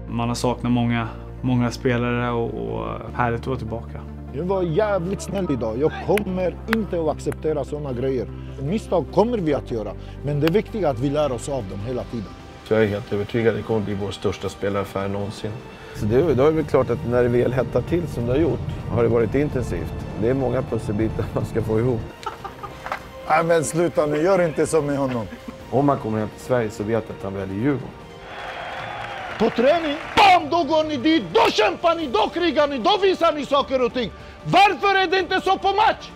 Man har saknat många spelare och härligt att vara tillbaka. Jag var jävligt snäll idag. Jag kommer inte att acceptera sådana grejer. Misstag kommer vi att göra, men det är viktigt att vi lär oss av dem hela tiden. Så jag är helt övertygad att det kommer bli vår största spelaffär någonsin. Så då är det väl klart att när det väl hettar till som det har gjort har det varit intensivt. Det är många pusselbitar man ska få ihop. Nej men sluta nu, gör inte så med honom. Om man kommer hem till Sverige så vet jag att han väljer Djurgården. På träning, bam, då går ni dit, då kämpar ni, då krigar ni, då visar ni saker och ting. Varför är det inte så på match?